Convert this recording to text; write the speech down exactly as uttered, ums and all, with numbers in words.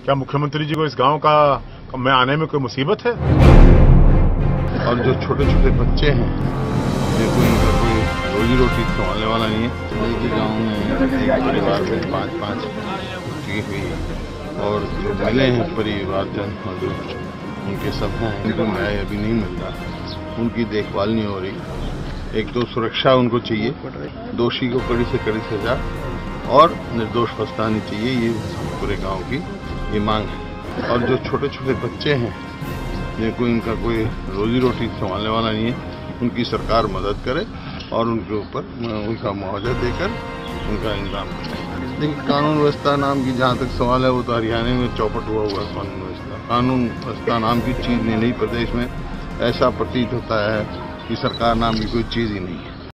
क्या मुख्यमंत्री जी को इस गांव का में आने में कोई मुसीबत है? और जो छोटे छोटे बच्चे हैं जिनको इनका कोई रोजी रोटी संभालने वाला नहीं है, एक ही गाँव में एक परिवार में पाँच पाँच की हुई है और जो मिले हैं परिवारजन और जो उनके सब हैं उनको न्याय अभी नहीं मिल रहा, उनकी देखभाल नहीं हो रही। एक तो सुरक्षा उनको चाहिए, दोषी को कड़ी से कड़ी सजा और निर्दोष फंसानी चाहिए, ये पूरे गांव की ये मांग है। और जो छोटे छोटे बच्चे हैं जिनको इनका कोई रोजी रोटी संभालने वाला नहीं है, उनकी सरकार मदद करे और उनके ऊपर उनका मुआवजा देकर उनका इंतजाम करे। देखिए, कानून व्यवस्था नाम की जहाँ तक सवाल है वो तो हरियाणा में चौपट हुआ हुआ कानून व्यवस्था कानून व्यवस्था नाम की चीज़ नहीं, नहीं प्रदेश में ऐसा प्रतीत होता है कि सरकार नाम की कोई चीज़ ही नहीं है।